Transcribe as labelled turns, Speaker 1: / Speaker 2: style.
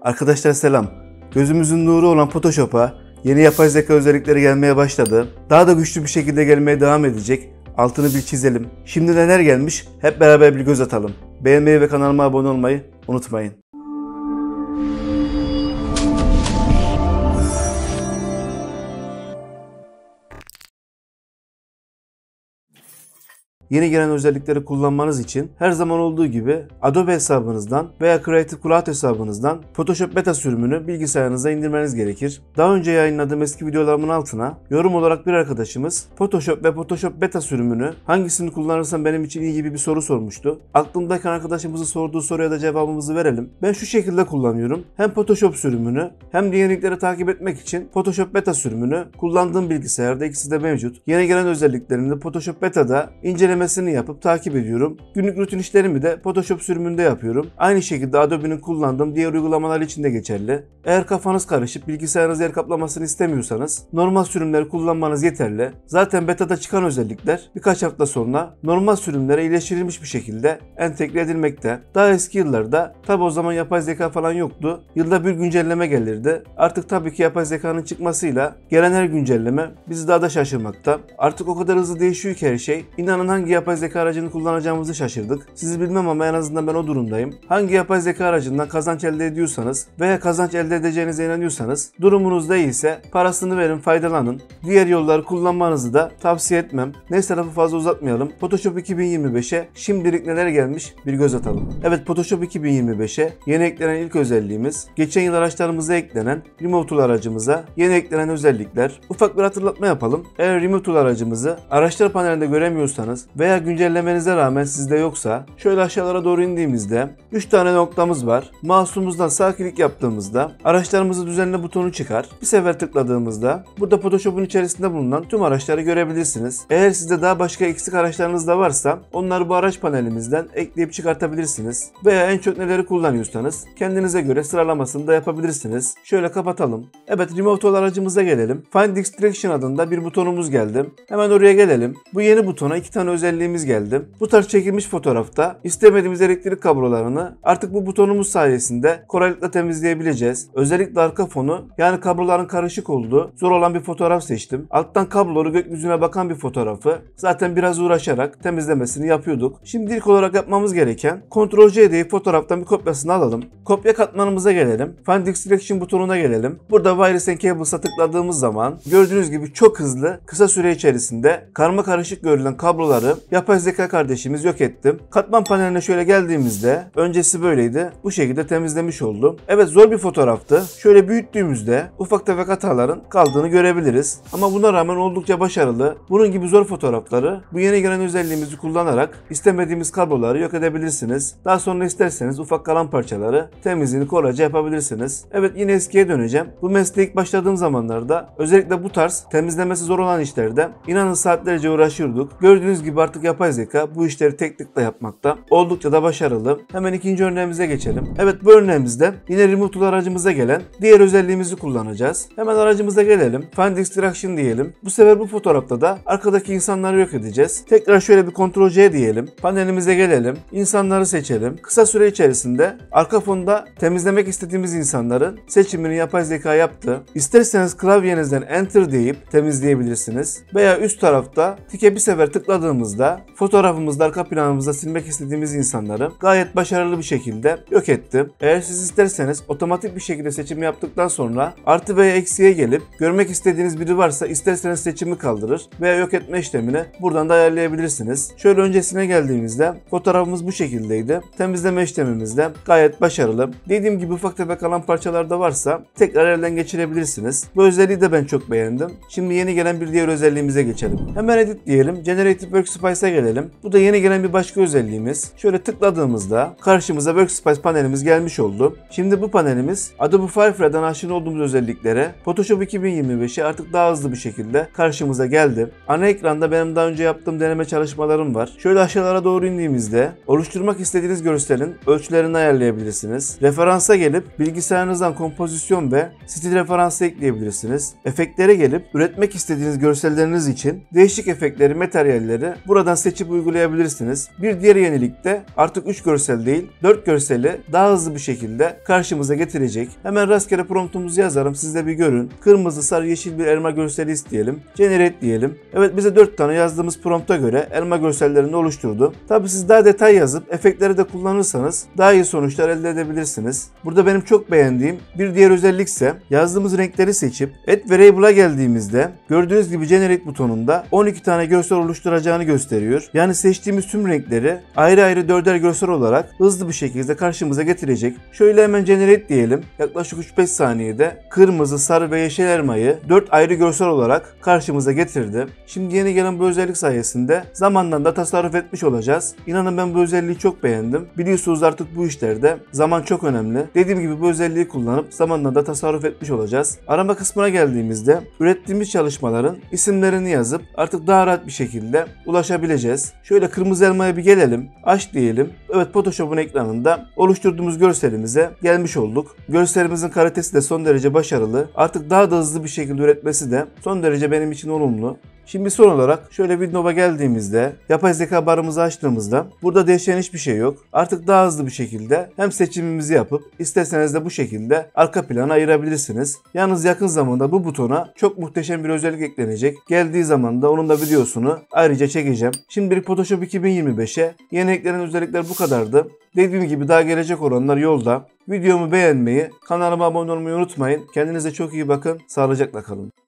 Speaker 1: Arkadaşlar selam. Gözümüzün nuru olan Photoshop'a yeni yapay zeka özellikleri gelmeye başladı. Daha da güçlü bir şekilde gelmeye devam edecek. Altını bir çizelim. Şimdi neler gelmiş hep beraber bir göz atalım. Beğenmeyi ve kanalıma abone olmayı unutmayın. Yeni gelen özellikleri kullanmanız için her zaman olduğu gibi Adobe hesabınızdan veya Creative Cloud hesabınızdan Photoshop beta sürümünü bilgisayarınıza indirmeniz gerekir. Daha önce yayınladığım eski videolarımın altına yorum olarak bir arkadaşımız Photoshop ve Photoshop beta sürümünü hangisini kullanırsam benim için iyi gibi bir soru sormuştu. Aklımdaki arkadaşımızın sorduğu soruya da cevabımızı verelim. Ben şu şekilde kullanıyorum. Hem Photoshop sürümünü hem de yenilikleri takip etmek için Photoshop beta sürümünü kullandığım bilgisayarda ikisi de mevcut. Yeni gelen özelliklerini de Photoshop beta'da incelemesini yapıp takip ediyorum. Günlük rutin işlerimi de Photoshop sürümünde yapıyorum. Aynı şekilde Adobe'nin kullandığım diğer uygulamalar için de geçerli. Eğer kafanız karışıp bilgisayarınız yer kaplamasını istemiyorsanız normal sürümleri kullanmanız yeterli. Zaten beta'da çıkan özellikler birkaç hafta sonra normal sürümlere iyileştirilmiş bir şekilde entegre edilmekte. Daha eski yıllarda tabi o zaman yapay zeka falan yoktu. Yılda bir güncelleme gelirdi. Artık tabii ki yapay zekanın çıkmasıyla gelen her güncelleme bizi daha da şaşırmakta. Artık o kadar hızlı değişiyor ki her şey. İnanın hangi yapay zeka aracını kullanacağımızı şaşırdık. Sizi bilmem ama en azından ben o durumdayım. Hangi yapay zeka aracından kazanç elde ediyorsanız veya kazanç elde edeceğinize inanıyorsanız durumunuz da iyiyse parasını verin, faydalanın. Diğer yolları kullanmanızı da tavsiye etmem. Neyse lafı fazla uzatmayalım. Photoshop 2025'e şimdilik neler gelmiş bir göz atalım. Evet, Photoshop 2025'e yeni eklenen ilk özelliğimiz geçen yıl araçlarımıza eklenen Remove Tool aracımıza yeni eklenen özellikler. Ufak bir hatırlatma yapalım. Eğer Remove Tool aracımızı araçlar panelinde göremiyorsanız veya güncellemenize rağmen sizde yoksa şöyle aşağılara doğru indiğimizde 3 tane noktamız var. Mouse'umuzdan sağ klik yaptığımızda araçlarımızı düzenle butonu çıkar. Bir sefer tıkladığımızda burada Photoshop'un içerisinde bulunan tüm araçları görebilirsiniz. Eğer sizde daha başka eksik araçlarınız da varsa onları bu araç panelimizden ekleyip çıkartabilirsiniz. Veya en çok neleri kullanıyorsanız kendinize göre sıralamasını da yapabilirsiniz. Şöyle kapatalım. Evet, Remove Tool aracımıza gelelim. Find Extraction adında bir butonumuz geldi. Hemen oraya gelelim. Bu yeni butona 2 tane özelliğimiz geldi. Bu tarz çekilmiş fotoğrafta istemediğimiz elektrik kablolarını artık bu butonumuz sayesinde kolaylıkla temizleyebileceğiz. Özellikle arka fonu, yani kabloların karışık olduğu zor olan bir fotoğraf seçtim. Alttan kabloları gökyüzüne bakan bir fotoğrafı zaten biraz uğraşarak temizlemesini yapıyorduk. Şimdi ilk olarak yapmamız gereken Ctrl+C deyip fotoğraftan bir kopyasını alalım. Kopya katmanımıza gelelim. Find Extraction butonuna gelelim. Burada Wireless and Cables'a tıkladığımız zaman gördüğünüz gibi çok hızlı, kısa süre içerisinde karma karışık görülen kabloları yapay zeka kardeşimiz yok etti. Katman paneline şöyle geldiğimizde öncesi böyleydi. Bu şekilde temizlemiş oldu. Evet, zor bir fotoğraftı. Şöyle büyüttüğümüzde ufak tefek hataların kaldığını görebiliriz. Ama buna rağmen oldukça başarılı. Bunun gibi zor fotoğrafları bu yeni gelen özelliğimizi kullanarak istemediğimiz kabloları yok edebilirsiniz. Daha sonra isterseniz ufak kalan parçaları temizliğini kolayca yapabilirsiniz. Evet, yine eskiye döneceğim. Bu mesleğe ilk başladığım zamanlarda özellikle bu tarz temizlemesi zor olan işlerde inanın saatlerce uğraşıyorduk. Gördüğünüz gibi artık yapay zeka bu işleri tek tıkla yapmakta. Oldukça da başarılı. Hemen ikinci örneğimize geçelim. Evet, bu örneğimizde yine Remove Tool aracımıza gelen diğer özelliğimizi kullanacağız. Hemen aracımıza gelelim. Find Extraction diyelim. Bu sefer bu fotoğrafta da arkadaki insanları yok edeceğiz. Tekrar şöyle bir Ctrl+C diyelim. Panelimize gelelim. İnsanları seçelim. Kısa süre içerisinde arka fonda temizlemek istediğimiz insanların seçimini yapay zeka yaptı. İsterseniz klavyenizden Enter deyip temizleyebilirsiniz. Veya üst tarafta tike bir sefer tıkladığımızda fotoğrafımızda arka planımızda silmek istediğimiz insanları gayet başarılı bir şekilde yok etti. Eğer siz isterseniz otomatik bir şekilde seçim yaptıktan sonra artı veya eksiye gelip görmek istediğiniz biri varsa isterseniz seçimi kaldırır veya yok etme işlemini buradan da ayarlayabilirsiniz. Şöyle öncesine geldiğimizde fotoğrafımız bu şekildeydi. Temizleme işlemimiz de gayet başarılı. Dediğim gibi ufak tefek kalan parçalar da varsa tekrar elden geçirebilirsiniz. Bu özelliği de ben çok beğendim. Şimdi yeni gelen bir diğer özelliğimize geçelim. Hemen edit diyelim. Generative Workspace'a gelelim. Bu da yeni gelen bir başka özelliğimiz. Şöyle tıkladığımızda karşımıza Workspace panelimiz gelmiş oldu. Şimdi bu panelimiz Adobe Firefly'dan aşina olduğumuz özelliklere Photoshop 2025'i artık daha hızlı bir şekilde karşımıza geldi. Ana ekranda benim daha önce yaptığım deneme çalışmalarım var. Şöyle aşağılara doğru indiğimizde oluşturmak istediğiniz görselin ölçülerini ayarlayabilirsiniz. Referansa gelip bilgisayarınızdan kompozisyon ve stil referansı ekleyebilirsiniz. Efektlere gelip üretmek istediğiniz görselleriniz için değişik efektleri, materyalleri buradan seçip uygulayabilirsiniz. Bir diğer yenilik de artık 3 görsel değil 4 görseli daha hızlı bir şekilde karşımıza getirecek. Hemen rastgele promptumuzu yazarım, siz de bir görün. Kırmızı, sarı, yeşil bir elma görseli isteyelim. Generate diyelim. Evet, bize 4 tane yazdığımız prompta göre elma görsellerini oluşturdu. Tabi siz daha detay yazıp efektleri de kullanırsanız daha iyi sonuçlar elde edebilirsiniz. Burada benim çok beğendiğim bir diğer özellik ise yazdığımız renkleri seçip Add Variable'a geldiğimizde gördüğünüz gibi Generate butonunda 12 tane görsel oluşturacağını gösteriyor. Yani seçtiğimiz tüm renkleri ayrı ayrı 4'er görsel olarak hızlı bir şekilde karşımıza getirecek. Şöyle hemen Generate diyelim. Yaklaşık 3-5 saniyede kırmızı, sarı ve yeşil elmayı 4 ayrı görsel olarak karşımıza getirdi. Şimdi yeni gelen bu özellik sayesinde zamandan da tasarruf etmiş olacağız. İnanın ben bu özelliği çok beğendim. Biliyorsunuz artık bu işlerde zaman çok önemli. Dediğim gibi bu özelliği kullanıp zamandan da tasarruf etmiş olacağız. Arama kısmına geldiğimizde ürettiğimiz çalışmaların isimlerini yazıp artık daha rahat bir şekilde ulaşabileceğiz. Şöyle kırmızı elmaya bir gelelim. Aç diyelim. Evet, Photoshop'un ekranında oluşturduğumuz görselimize gelmiş olduk. Görselimizin kalitesi de son derece başarılı. Artık daha da hızlı bir şekilde üretmesi de son derece benim için olumlu. Şimdi son olarak şöyle Windows'a geldiğimizde yapay zeka barımızı açtığımızda burada değişen hiçbir şey yok. Artık daha hızlı bir şekilde hem seçimimizi yapıp isterseniz de bu şekilde arka planı ayırabilirsiniz. Yalnız yakın zamanda bu butona çok muhteşem bir özellik eklenecek. Geldiği zaman da onun da videosunu ayrıca çekeceğim. Şimdilik Photoshop 2025'e yeni eklenen özellikler bu kadardı. Dediğim gibi daha gelecek olanlar yolda. Videomu beğenmeyi, kanalıma abone olmayı unutmayın. Kendinize çok iyi bakın. Sağlıcakla kalın.